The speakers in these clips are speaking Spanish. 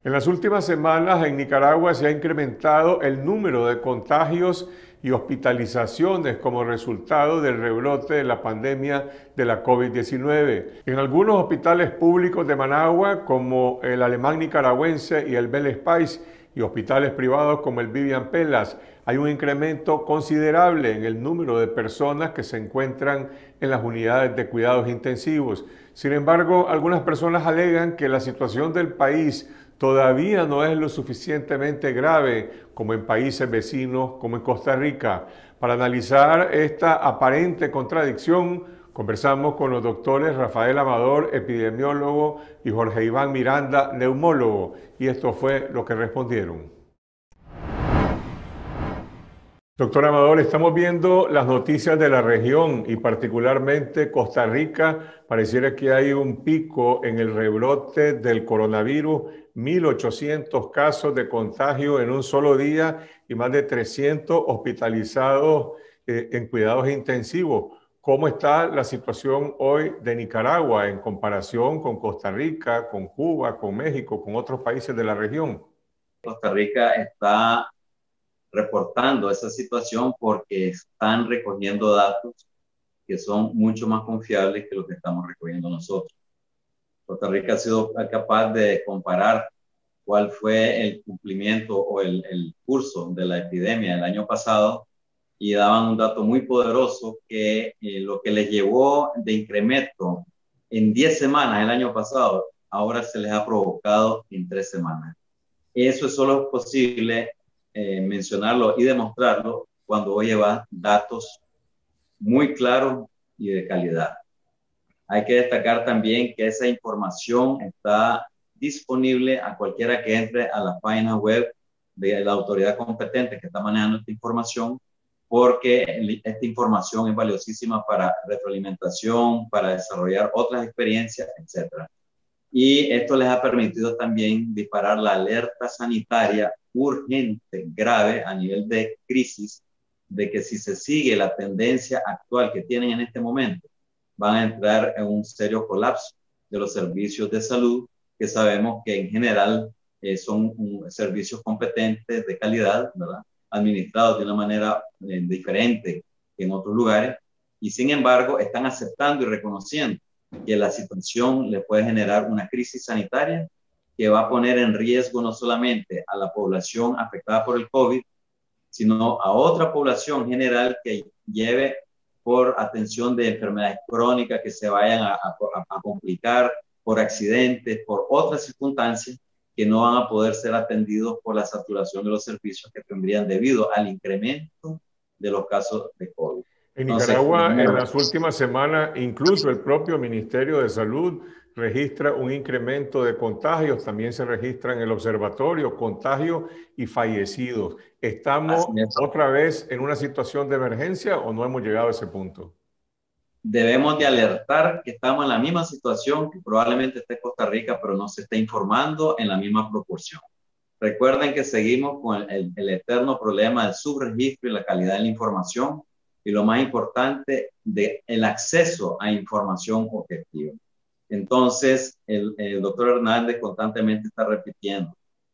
En las últimas semanas en Nicaragua se ha incrementado el número de contagios y hospitalizaciones como resultado del rebrote de la pandemia de la COVID-19. En algunos hospitales públicos de Managua, como el Alemán Nicaragüense y el Bell Spice, y hospitales privados como el Vivian Pelas, hay un incremento considerable en el número de personas que se encuentran en las unidades de cuidados intensivos. Sin embargo, algunas personas alegan que la situación del país todavía no es lo suficientemente grave como en países vecinos como en Costa Rica. Para analizar esta aparente contradicción, conversamos con los doctores Rafael Amador, epidemiólogo, y Jorge Iván Miranda, neumólogo, y esto fue lo que respondieron. Doctor Amador, estamos viendo las noticias de la región y particularmente Costa Rica. Pareciera que hay un pico en el rebrote del coronavirus, 1.800 casos de contagio en un solo día y más de 300 hospitalizados en cuidados intensivos. ¿Cómo está la situación hoy de Nicaragua en comparación con Costa Rica, con Cuba, con México, con otros países de la región? Costa Rica está reportando esa situación porque están recogiendo datos que son mucho más confiables que lo que estamos recogiendo nosotros. Costa Rica ha sido capaz de comparar cuál fue el cumplimiento o el curso de la epidemia el año pasado y daban un dato muy poderoso que lo que les llevó de incremento en 10 semanas el año pasado, ahora se les ha provocado en 3 semanas. Eso es solo posible mencionarlo y demostrarlo cuando lleva datos muy claros y de calidad. Hay que destacar también que esa información está disponible a cualquiera que entre a la página web de la autoridad competente que está manejando esta información, porque esta información es valiosísima para retroalimentación, para desarrollar otras experiencias, etcétera. Y esto les ha permitido también disparar la alerta sanitaria urgente, grave, a nivel de crisis, de que si se sigue la tendencia actual que tienen en este momento, van a entrar en un serio colapso de los servicios de salud, que sabemos que en general son servicios competentes, de calidad, ¿verdad? Administrados de una manera diferente que en otros lugares, y sin embargo están aceptando y reconociendo que la situación le puede generar una crisis sanitaria que va a poner en riesgo no solamente a la población afectada por el COVID, sino a otra población general que lleve por atención de enfermedades crónicas que se vayan a complicar por accidentes, por otras circunstancias que no van a poder ser atendidos por la saturación de los servicios que tendrían debido al incremento de los casos de COVID. En Entonces, Nicaragua, en las últimas semanas, incluso el propio Ministerio de Salud registra un incremento de contagios, también se registra en el observatorio contagios y fallecidos. ¿Estamos otra vez en una situación de emergencia o no hemos llegado a ese punto? Debemos de alertar que estamos en la misma situación que probablemente esté Costa Rica, pero no se está informando en la misma proporción. Recuerden que seguimos con el eterno problema del subregistro y la calidad de la información y lo más importante, el acceso a información objetiva. Entonces, el doctor Hernández constantemente está repitiendo,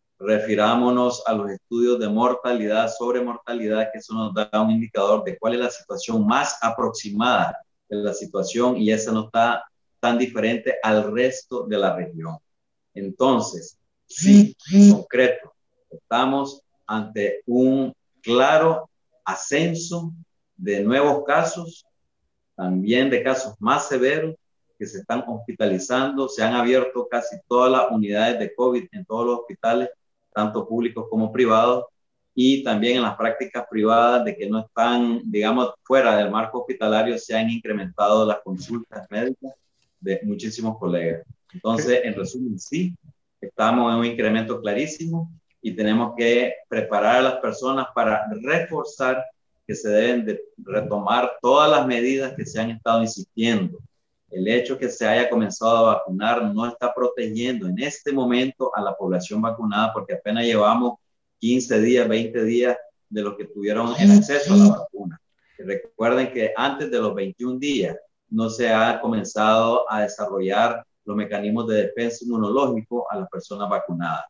refirámonos a los estudios de mortalidad, sobre mortalidad, que eso nos da un indicador de cuál es la situación más aproximada de la situación y esa no está tan diferente al resto de la región. Entonces, sí, en concreto, estamos ante un claro ascenso de nuevos casos, también de casos más severos que se están hospitalizando. Se han abierto casi todas las unidades de COVID en todos los hospitales, tanto públicos como privados, y también en las prácticas privadas de que no están, digamos, fuera del marco hospitalario, se han incrementado las consultas médicas de muchísimos colegas. Entonces, en resumen, sí, estamos en un incremento clarísimo y tenemos que preparar a las personas para reforzar que se deben de retomar todas las medidas que se han estado insistiendo. El hecho que se haya comenzado a vacunar no está protegiendo en este momento a la población vacunada porque apenas llevamos 15 días, 20 días de los que tuvieron el acceso a la vacuna. Y recuerden que antes de los 21 días no se ha comenzado a desarrollar los mecanismos de defensa inmunológico a las personas vacunadas.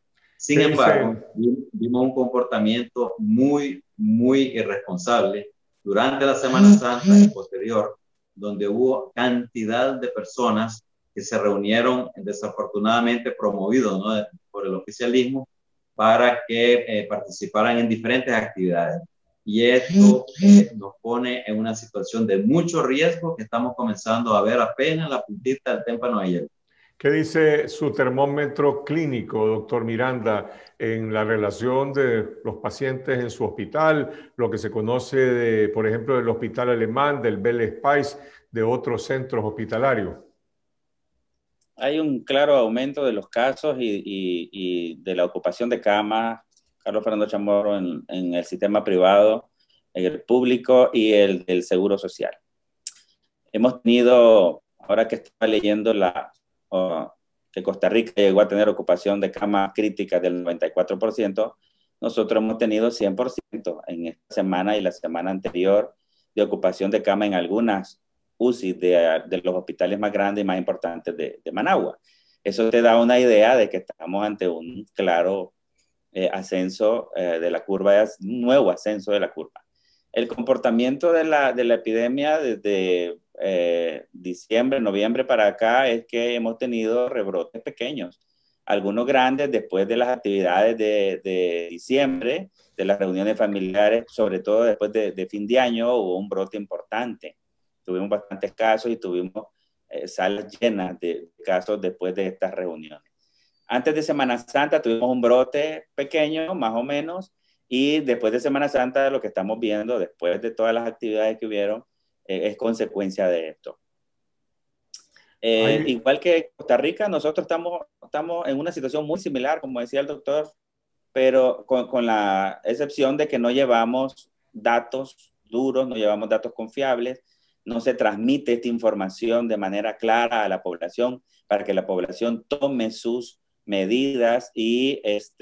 Sin embargo, vimos un comportamiento muy irresponsable durante la Semana Santa y posterior, donde hubo cantidad de personas que se reunieron, desafortunadamente promovidos, ¿no?, por el oficialismo, para que participaran en diferentes actividades. Y esto nos pone en una situación de mucho riesgo que estamos comenzando a ver apenas la puntita del témpano de hielo. ¿Qué dice su termómetro clínico, doctor Miranda, en la relación de los pacientes en su hospital, lo que se conoce, de, por ejemplo, del Hospital Alemán, del Belle Spice, de otros centros hospitalarios? Hay un claro aumento de los casos y de la ocupación de camas, Carlos Fernando Chamorro, en el sistema privado, en el público y el del Seguro Social. Hemos tenido, ahora que estaba leyendo que Costa Rica llegó a tener ocupación de camas críticas del 94%, nosotros hemos tenido 100% en esta semana y la semana anterior de ocupación de cama en algunas UCI de los hospitales más grandes y más importantes de Managua. Eso te da una idea de que estamos ante un claro ascenso de la curva, un nuevo ascenso de la curva. El comportamiento de la epidemia desde diciembre, noviembre para acá es que hemos tenido rebrotes pequeños, algunos grandes después de las actividades de diciembre, de las reuniones familiares, sobre todo después de fin de año hubo un brote importante. Tuvimos bastantes casos y tuvimos salas llenas de casos después de estas reuniones. Antes de Semana Santa tuvimos un brote pequeño, más o menos, y después de Semana Santa lo que estamos viendo, después de todas las actividades que hubieron, es consecuencia de esto. Igual que Costa Rica, nosotros estamos en una situación muy similar, como decía el doctor, pero con la excepción de que no llevamos datos duros, no llevamos datos confiables, no se transmite esta información de manera clara a la población para que la población tome sus medidas y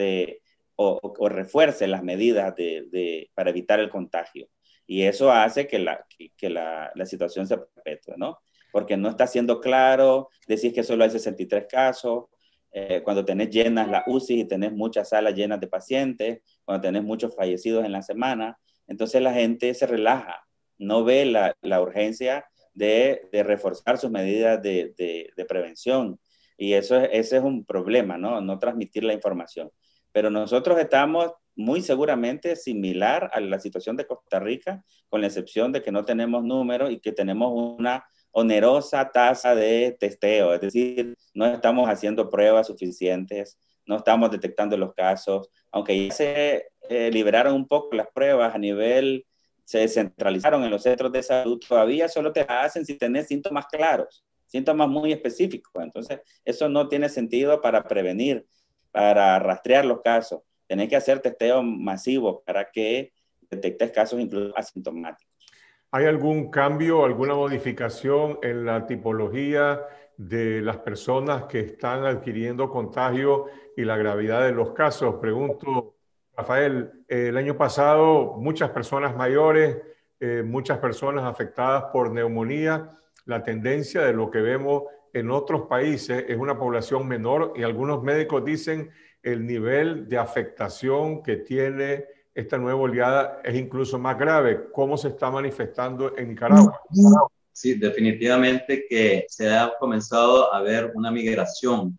o refuerce las medidas para evitar el contagio. Y eso hace que la situación se perpetúe, ¿no? Porque no está siendo claro, decís que solo hay 63 casos, cuando tenés llenas las UCI y tenés muchas salas llenas de pacientes, cuando tenés muchos fallecidos en la semana, entonces la gente se relaja, no ve la urgencia de reforzar sus medidas de prevención. Y ese es un problema, ¿no? No transmitir la información. Pero nosotros estamos muy seguramente similar a la situación de Costa Rica, con la excepción de que no tenemos números y que tenemos una onerosa tasa de testeo, es decir, no estamos haciendo pruebas suficientes, no estamos detectando los casos, aunque ya se liberaron un poco las pruebas a nivel, se descentralizaron en los centros de salud, todavía solo te hacen si tenés síntomas claros, síntomas muy específicos. Entonces, eso no tiene sentido para prevenir, para rastrear los casos. Tenés que hacer testeo masivo para que detectes casos incluso asintomáticos. ¿Hay algún cambio, alguna modificación en la tipología de las personas que están adquiriendo contagio y la gravedad de los casos? Pregunto, Rafael, el año pasado muchas personas mayores, muchas personas afectadas por neumonía. La tendencia de lo que vemos en otros países es una población menor y algunos médicos dicen el nivel de afectación que tiene esta nueva oleada es incluso más grave. ¿Cómo se está manifestando en Nicaragua? Sí, definitivamente que se ha comenzado a ver una migración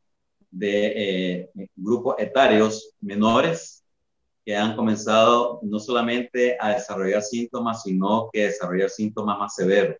de grupos etarios menores que han comenzado no solamente a desarrollar síntomas, sino que desarrollar síntomas más severos.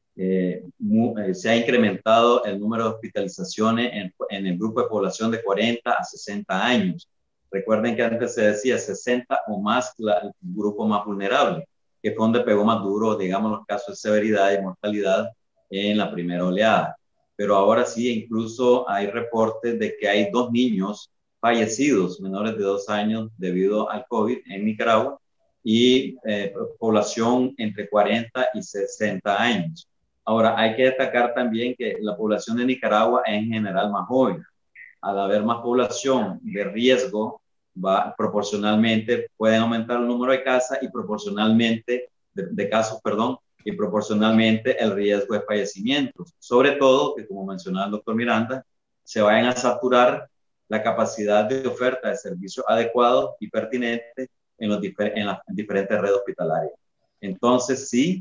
Se ha incrementado el número de hospitalizaciones en el grupo de población de 40 a 60 años. Recuerden que antes se decía 60 o más el grupo más vulnerable, que fue donde pegó más duro, digamos, los casos de severidad y mortalidad en la primera oleada. Pero ahora sí, incluso hay reportes de que hay 2 niños fallecidos menores de 2 años debido al COVID en Nicaragua y población entre 40 y 60 años. Ahora, hay que destacar también que la población de Nicaragua es en general más joven. Al haber más población de riesgo, proporcionalmente pueden aumentar el número de casos y proporcionalmente de casos, perdón, y proporcionalmente el riesgo de fallecimientos. Sobre todo, que como mencionaba el doctor Miranda, se vayan a saturar la capacidad de oferta de servicios adecuados y pertinentes en las diferentes redes hospitalarias. Entonces, sí,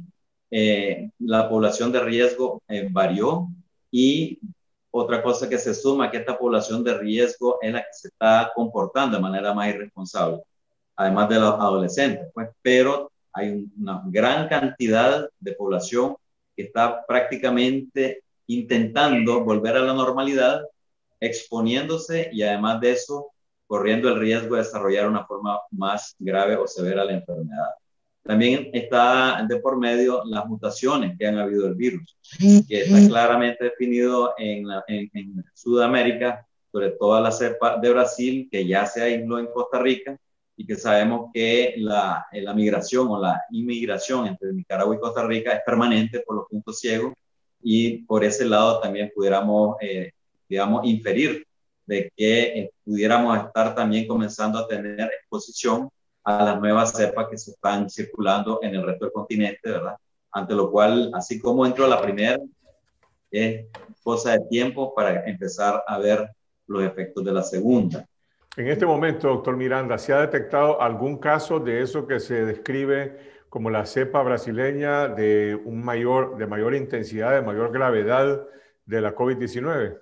la población de riesgo varió, y otra cosa que se suma, que esta población de riesgo es la que se está comportando de manera más irresponsable, además de los adolescentes, pues, pero hay una gran cantidad de población que está prácticamente intentando volver a la normalidad, exponiéndose y además de eso, corriendo el riesgo de desarrollar una forma más grave o severa la enfermedad. También está de por medio las mutaciones que han habido del virus, que está claramente definido en Sudamérica, sobre todo la cepa de Brasil, que ya se aisló en Costa Rica, y que sabemos que la migración o la inmigración entre Nicaragua y Costa Rica es permanente por los puntos ciegos, y por ese lado también pudiéramos, digamos, inferir de que pudiéramos estar también comenzando a tener exposición a las nuevas cepas que se están circulando en el resto del continente, ¿verdad? Ante lo cual, así como entró la primera, es cosa de tiempo para empezar a ver los efectos de la segunda. En este momento, doctor Miranda, ¿se ha detectado algún caso de eso que se describe como la cepa brasileña de mayor intensidad, de mayor gravedad de la COVID-19?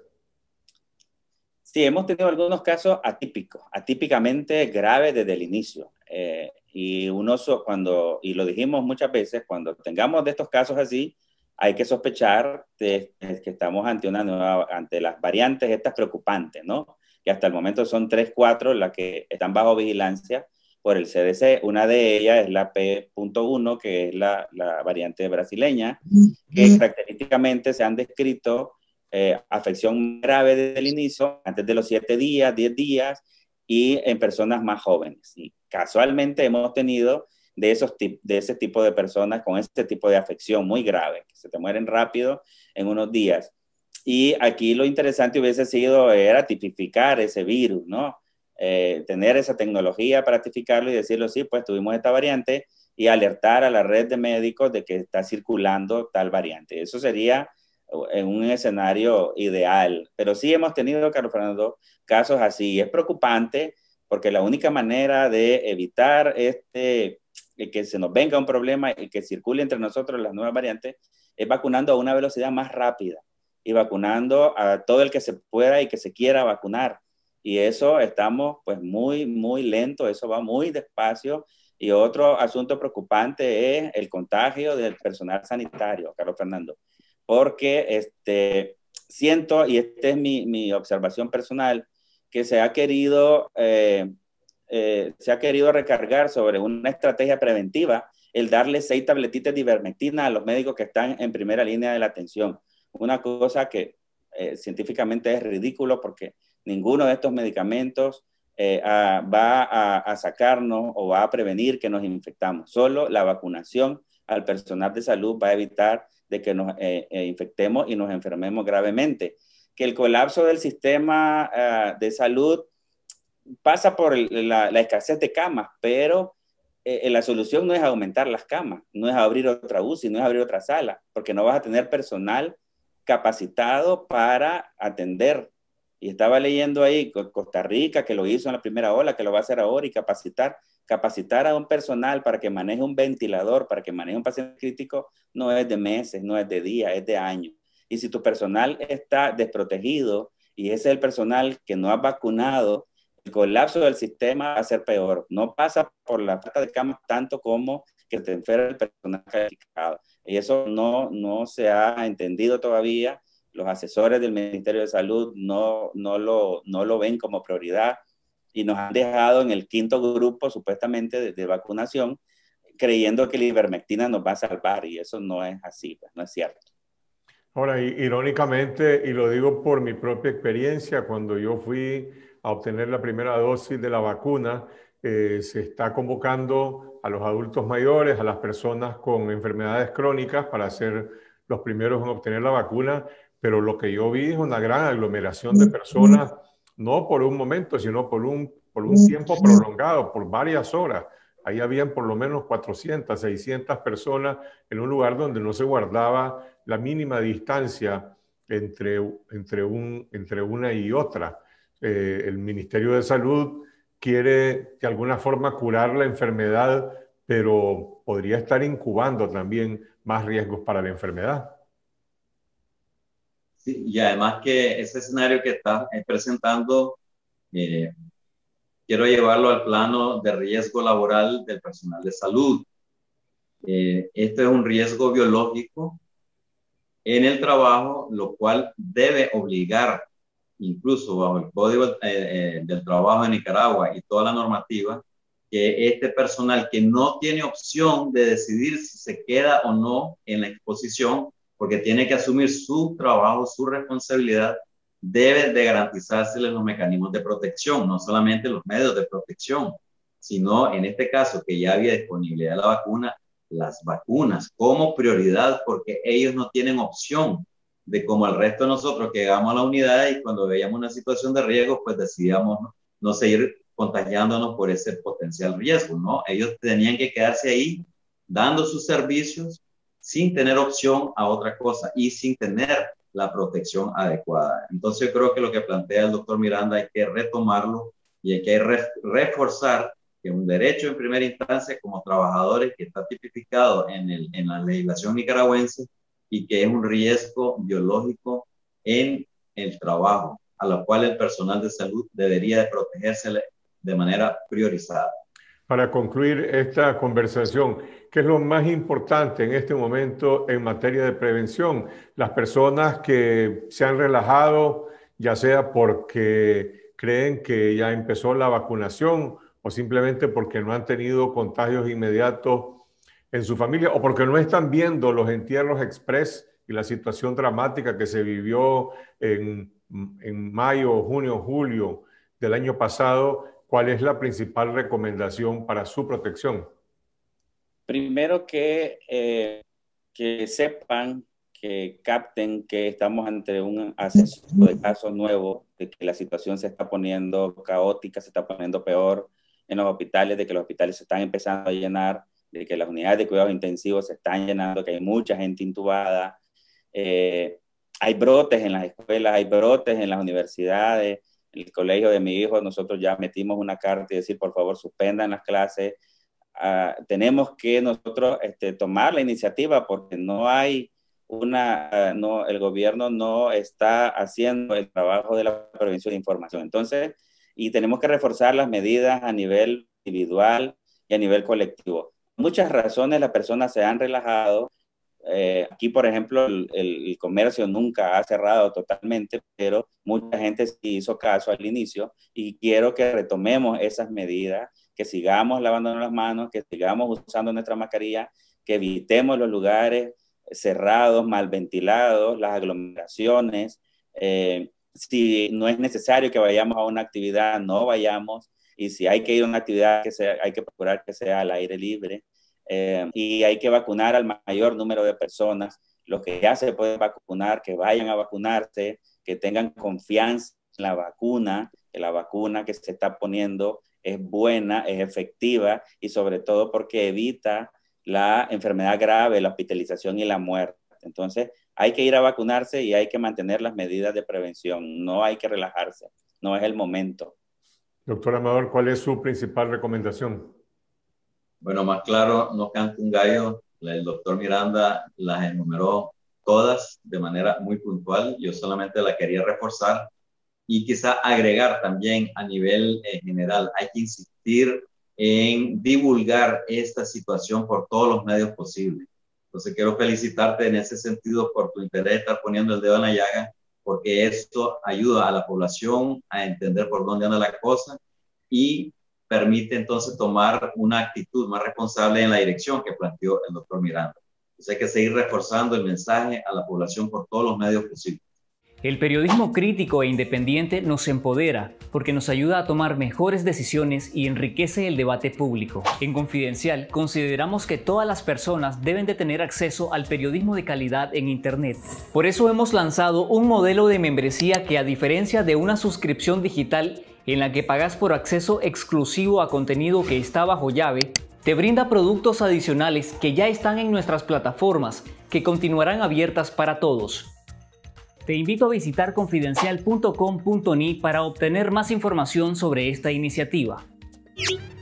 Sí, hemos tenido algunos casos atípicos, atípicamente graves desde el inicio. Y y lo dijimos muchas veces, cuando tengamos de estos casos así, hay que sospechar que estamos ante las variantes estas preocupantes, ¿no? Que hasta el momento son 3, 4 las que están bajo vigilancia por el CDC. Una de ellas es la P.1, que es la variante brasileña, que característicamente se han descrito afección grave desde el inicio, antes de los 7 días, 10 días, y en personas más jóvenes. Y casualmente hemos tenido de ese tipo de personas con este tipo de afección muy grave, que se te mueren rápido en unos días. Y aquí lo interesante hubiese sido era tipificar ese virus, ¿no? Tener esa tecnología para tipificarlo y decirlo, sí, pues tuvimos esta variante, y alertar a la red de médicos de que está circulando tal variante. Eso sería en un escenario ideal, pero sí hemos tenido, Carlos Fernando, casos así. Es preocupante porque la única manera de evitar que se nos venga un problema y que circule entre nosotros las nuevas variantes es vacunando a una velocidad más rápida y vacunando a todo el que se pueda y que se quiera vacunar. Y eso estamos pues muy, muy lento, eso va muy despacio. Y otro asunto preocupante es el contagio del personal sanitario, Carlos Fernando, porque siento, y esta es mi observación personal, que se ha querido recargar sobre una estrategia preventiva el darle 6 tabletitas de ivermectina a los médicos que están en primera línea de la atención. Una cosa que científicamente es ridículo, porque ninguno de estos medicamentos va a sacarnos o va a prevenir que nos infectamos. Solo la vacunación al personal de salud va a evitar de que nos infectemos y nos enfermemos gravemente. Que el colapso del sistema de salud pasa por la escasez de camas, pero la solución no es aumentar las camas, no es abrir otra UCI, no es abrir otra sala, porque no vas a tener personal capacitado para atender. Y estaba leyendo ahí Costa Rica, que lo hizo en la primera ola, que lo va a hacer ahora, y capacitar a un personal para que maneje un ventilador, para que maneje un paciente crítico, no es de meses, no es de días, es de años. Y si tu personal está desprotegido y ese es el personal que no has vacunado, el colapso del sistema va a ser peor. No pasa por la falta de camas tanto como que te enferme el personal calificado. Y eso no se ha entendido todavía. Los asesores del Ministerio de Salud no lo ven como prioridad, y nos han dejado en el 5º grupo supuestamente de vacunación, creyendo que la ivermectina nos va a salvar, y eso no es así, pues, no es cierto. Ahora, irónicamente, y lo digo por mi propia experiencia, cuando yo fui a obtener la primera dosis de la vacuna, se está convocando a los adultos mayores, a las personas con enfermedades crónicas para ser los primeros en obtener la vacuna, pero lo que yo vi es una gran aglomeración de personas, no por un momento, sino por un tiempo prolongado, por varias horas. Ahí habían por lo menos 400, 600 personas en un lugar donde no se guardaba la mínima distancia entre una y otra. el Ministerio de Salud quiere de alguna forma curar la enfermedad, pero podría estar incubando también más riesgos para la enfermedad. Sí, y además que ese escenario que estás presentando, quiero llevarlo al plano de riesgo laboral del personal de salud. Este es un riesgo biológico en el trabajo, lo cual debe obligar, incluso bajo el Código del Trabajo de Nicaragua y toda la normativa, que este personal que no tiene opción de decidir si se queda o no en la exposición, porque tiene que asumir su trabajo, su responsabilidad, debe de garantizárseles los mecanismos de protección, no solamente los medios de protección, sino en este caso que ya había disponibilidad de la vacuna, las vacunas como prioridad, porque ellos no tienen opción de como el resto de nosotros que llegamos a la unidad y cuando veíamos una situación de riesgo, pues decidíamos no seguir contagiándonos por ese potencial riesgo, ¿no? Ellos tenían que quedarse ahí dando sus servicios sin tener opción a otra cosa y sin tener la protección adecuada. Entonces yo creo que lo que plantea el doctor Miranda hay que retomarlo y hay que reforzar que un derecho en primera instancia como trabajadores que está tipificado en la legislación nicaragüense y que es un riesgo biológico en el trabajo, a lo cual el personal de salud debería de protegerse de manera priorizada. Para concluir esta conversación, ¿qué es lo más importante en este momento en materia de prevención? Las personas que se han relajado, ya sea porque creen que ya empezó la vacunación o simplemente porque no han tenido contagios inmediatos en su familia o porque no están viendo los entierros express y la situación dramática que se vivió en mayo, junio, julio del año pasado. ¿Cuál es la principal recomendación para su protección? Primero que sepan, que capten que estamos ante un acceso de casos nuevos, de que la situación se está poniendo caótica, se está poniendo peor en los hospitales, de que los hospitales se están empezando a llenar, de que las unidades de cuidados intensivos se están llenando, que hay mucha gente intubada, hay brotes en las escuelas, hay brotes en las universidades. En el colegio de mi hijo nosotros ya metimos una carta y decir, por favor, suspendan las clases. Tenemos que nosotros tomar la iniciativa porque no hay el gobierno no está haciendo el trabajo de la prevención de información. Entonces, y tenemos que reforzar las medidas a nivel individual y a nivel colectivo. Muchas razones las personas se han relajado. Aquí, por ejemplo, el comercio nunca ha cerrado totalmente, pero mucha gente sí hizo caso al inicio y quiero que retomemos esas medidas, que sigamos lavándonos las manos, que sigamos usando nuestra mascarilla, que evitemos los lugares cerrados, mal ventilados, las aglomeraciones. Si no es necesario que vayamos a una actividad, no vayamos. Y si hay que ir a una actividad, hay que procurar que sea al aire libre. Y hay que vacunar al mayor número de personas. Los que ya se pueden vacunar, que vayan a vacunarse, que tengan confianza en la vacuna, que la vacuna que se está poniendo es buena, es efectiva y sobre todo porque evita la enfermedad grave, la hospitalización y la muerte. Entonces hay que ir a vacunarse y hay que mantener las medidas de prevención. No hay que relajarse, no es el momento. Doctor Amador, ¿cuál es su principal recomendación? Bueno, más claro, no canta un gallo. El doctor Miranda las enumeró todas de manera muy puntual. Yo solamente la quería reforzar y quizá agregar también a nivel general. Hay que insistir en divulgar esta situación por todos los medios posibles. Entonces quiero felicitarte en ese sentido por tu interés de estar poniendo el dedo en la llaga, porque esto ayuda a la población a entender por dónde anda la cosa y permite entonces tomar una actitud más responsable en la dirección que planteó el doctor Miranda. Entonces hay que seguir reforzando el mensaje a la población por todos los medios posibles. El periodismo crítico e independiente nos empodera porque nos ayuda a tomar mejores decisiones y enriquece el debate público. En Confidencial consideramos que todas las personas deben de tener acceso al periodismo de calidad en Internet. Por eso hemos lanzado un modelo de membresía que, a diferencia de una suscripción digital en la que pagas por acceso exclusivo a contenido que está bajo llave, te brinda productos adicionales que ya están en nuestras plataformas, que continuarán abiertas para todos. Te invito a visitar confidencial.com.ni para obtener más información sobre esta iniciativa.